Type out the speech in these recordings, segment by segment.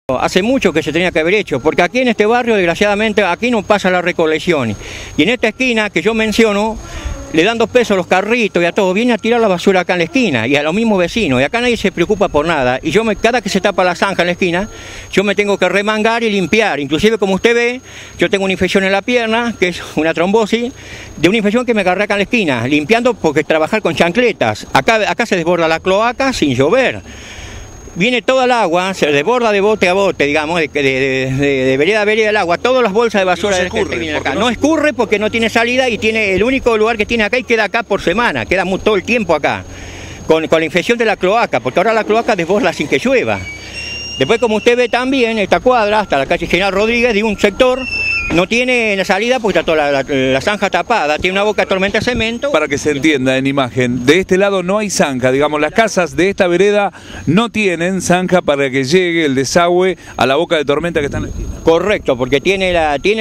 Hace mucho que se tenía que haber hecho, porque aquí en este barrio, desgraciadamente, aquí no pasa la recolección. Y en esta esquina que yo menciono, le dan 2 pesos a los carritos y a todo, viene a tirar la basura acá en la esquina, y a los mismos vecinos, y acá nadie se preocupa por nada. Y cada que se tapa la zanja en la esquina, yo me tengo que remangar y limpiar. Inclusive, como usted ve, yo tengo una infección en la pierna, que es una trombosis, de una infección que me agarré acá en la esquina, limpiando porque trabajar con chancletas. Acá se desborda la cloaca sin llover. Viene toda el agua, se desborda de bote a bote, digamos, de vereda a vereda el agua, todas las bolsas de basura que vienen acá. No escurre porque no tiene salida y tiene el único lugar que tiene acá y queda acá por semana, queda todo el tiempo acá, con la infección de la cloaca, porque ahora la cloaca desborda sin que llueva. Después, como usted ve también, esta cuadra, hasta la calle General Rodríguez, de un sector, no tiene la salida porque está toda la zanja tapada, tiene una boca de tormenta de cemento. Para que se entienda en imagen, de este lado no hay zanja, digamos, las casas de esta vereda no tienen zanja para que llegue el desagüe a la boca de tormenta que está en la esquina. Correcto, porque tiene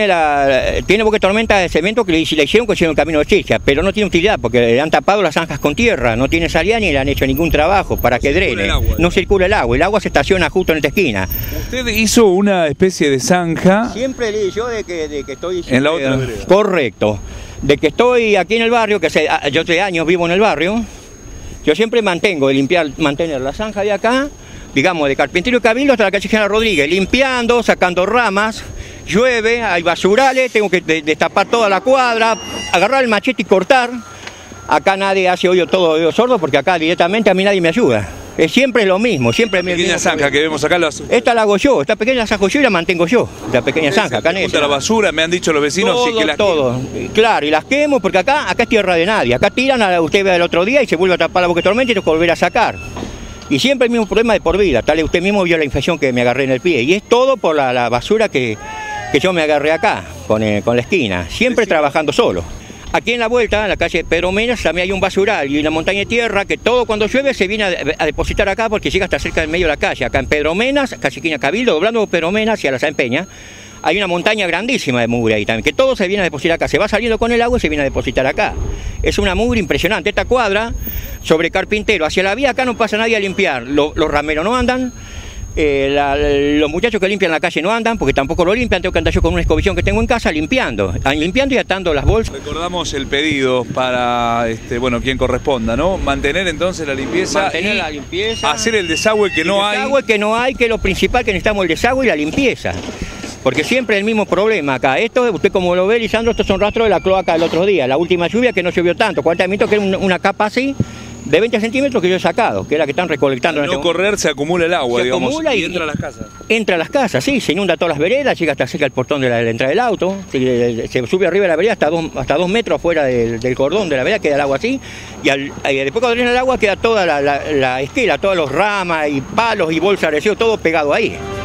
boca de tormenta de cemento que le hicieron el camino de chicha, pero no tiene utilidad porque le han tapado las zanjas con tierra, no tiene salida ni le han hecho ningún trabajo para que drene. No circula el agua se estaciona justo en esta esquina. Usted hizo una especie de zanja. Siempre le yo de que estoy... En la otra vereda. Correcto. De que estoy aquí en el barrio, que yo 3 años vivo en el barrio, yo siempre mantener la zanja de acá, digamos, de Carpintero y Cabildo hasta la calle General Rodríguez, limpiando, sacando ramas, llueve, hay basurales, tengo que destapar toda la cuadra, agarrar el machete y cortar. Acá nadie hace todo oído sordo porque acá directamente a mí nadie me ayuda. Siempre es lo mismo, siempre es la pequeña zanja que vemos acá. Esta la hago yo, esta pequeña la saco yo y la mantengo yo, la pequeña zanja. Acá la basura, me han dicho los vecinos, sí que las todo. Claro, y las quemo porque acá es tierra de nadie. Acá tiran, usted ve el otro día y se vuelve a tapar la boca de tormenta y tengo que volver a sacar. Y siempre el mismo problema de por vida, tal usted mismo vio la infección que me agarré en el pie. Y es todo por la basura que yo me agarré acá, con la esquina, siempre trabajando solo. Aquí en la vuelta, en la calle Pedro Menas, también hay un basural y una montaña de tierra que todo cuando llueve se viene a depositar acá porque llega hasta cerca del medio de la calle. Acá en Pedro Menas, calle esquina Cabildo, doblando Pedro Menas hacia la San Peña, hay una montaña grandísima de mugre ahí también, que todo se viene a depositar acá. Se va saliendo con el agua y se viene a depositar acá. Es una mugre impresionante. Esta cuadra, sobre Carpintero, hacia la vía, acá no pasa nadie a limpiar. Los rameros no andan. Los muchachos que limpian la calle no andan porque tampoco lo limpian, tengo que andar yo con una escobillón que tengo en casa limpiando y atando las bolsas. Recordamos el pedido para, quien corresponda, ¿no? Mantener entonces la limpieza, hacer el desagüe que no hay. El desagüe que no hay, que es lo principal, que necesitamos el desagüe y la limpieza. Porque siempre es el mismo problema acá. Esto, usted como lo ve, Lisandro, estos son rastros de la cloaca del otro día. La última lluvia que no llovió tanto, 40 minutos, que era una capa así, de 20 centímetros que yo he sacado, que es la que están recolectando. Al no correr se acumula el agua, digamos, y entra a las casas. Entra a las casas, sí, se inunda todas las veredas, llega hasta cerca del portón de la entrada del auto, se sube arriba de la vereda hasta 2 metros afuera del cordón de la vereda, queda el agua así, y después cuando drena el agua queda toda la esquela, todas las ramas y palos y bolsas de deseo, todo pegado ahí.